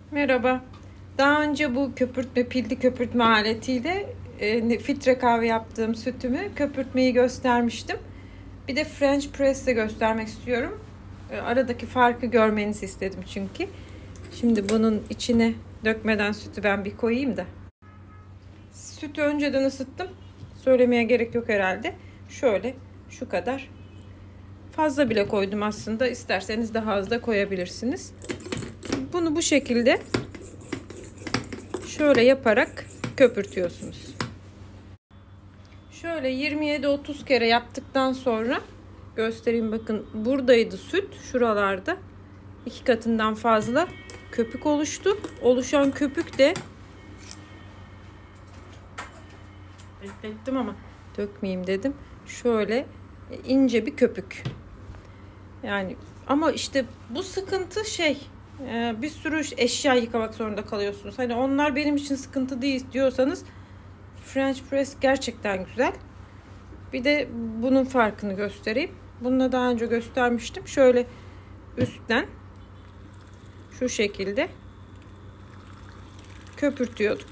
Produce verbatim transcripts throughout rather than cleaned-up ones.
Merhaba. Daha önce bu köpürtme, pilli köpürtme aletiyle e, filtre kahve yaptığım sütümü köpürtmeyi göstermiştim. Bir de French press de göstermek istiyorum. E, aradaki farkı görmenizi istedim çünkü. Şimdi bunun içine dökmeden sütü ben bir koyayım da. Sütü önceden ısıttım. Söylemeye gerek yok herhalde. Şöyle şu kadar. Fazla bile koydum aslında. İsterseniz daha az da koyabilirsiniz. Bunu bu şekilde şöyle yaparak köpürtüyorsunuz. Şöyle yirmi yedi otuz kere yaptıktan sonra göstereyim, bakın buradaydı süt, şuralarda iki katından fazla köpük oluştu. Oluşan köpük de beklettim ama dökmeyeyim dedim. Şöyle ince bir köpük. Yani ama işte bu sıkıntı şey, bir sürü eşya yıkamak zorunda kalıyorsunuz. Hani onlar benim için sıkıntı değil diyorsanız French press gerçekten güzel. Bir de bunun farkını göstereyim. Bunu daha önce göstermiştim. Şöyle üstten şu şekilde köpürtüyorduk.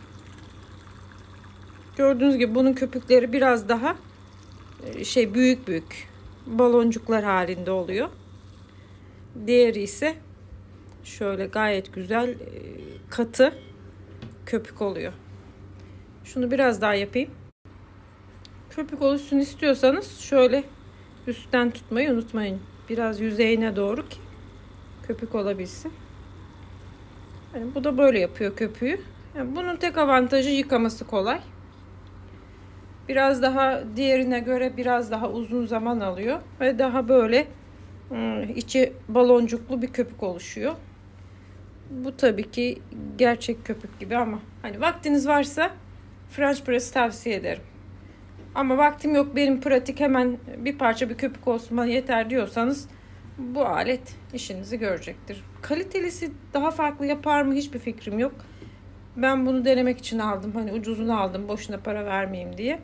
Gördüğünüz gibi bunun köpükleri biraz daha şey, büyük büyük baloncuklar halinde oluyor. Diğeri ise şöyle gayet güzel katı köpük oluyor. Şunu biraz daha yapayım. Köpük oluşsun istiyorsanız şöyle üstten tutmayı unutmayın. Biraz yüzeyine doğru ki köpük olabilsin. Yani bu da böyle yapıyor köpüğü. Yani bunun tek avantajı yıkaması kolay. Biraz daha diğerine göre biraz daha uzun zaman alıyor ve daha böyle içi baloncuklu bir köpük oluşuyor. Bu tabii ki gerçek köpük gibi ama hani vaktiniz varsa French press tavsiye ederim. Ama vaktim yok, benim pratik, hemen bir parça bir köpük olsun bana yeter diyorsanız bu alet işinizi görecektir. Kalitelisi daha farklı yapar mı hiçbir fikrim yok. Ben bunu denemek için aldım. Hani ucuzunu aldım, boşuna para vermeyeyim diye.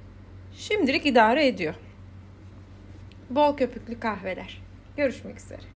Şimdilik idare ediyor. Bol köpüklü kahveler. Görüşmek üzere.